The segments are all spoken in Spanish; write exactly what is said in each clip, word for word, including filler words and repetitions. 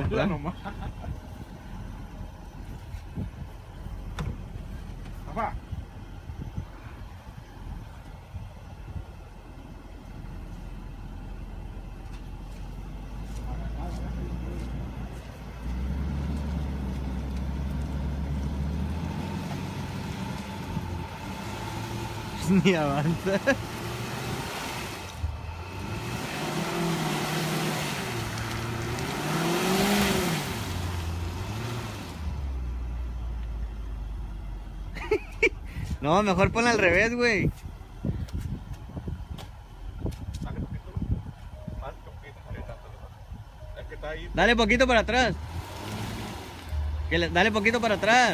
Mira nomás. Papá. Ni avanza. No, mejor ponla al revés, güey. Dale poquito para atrás. Que le- dale poquito para atrás.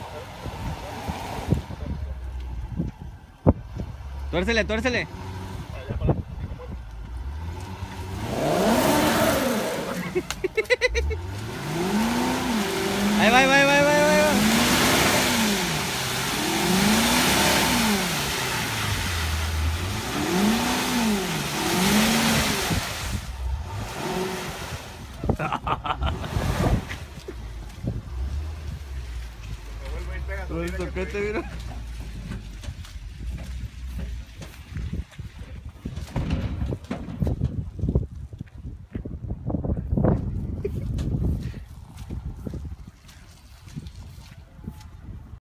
Tuércele, tuércele. Ahí va, ahí va, ahí va, ahí va, ahí va. Me vuelve y pega. Toquete, mira.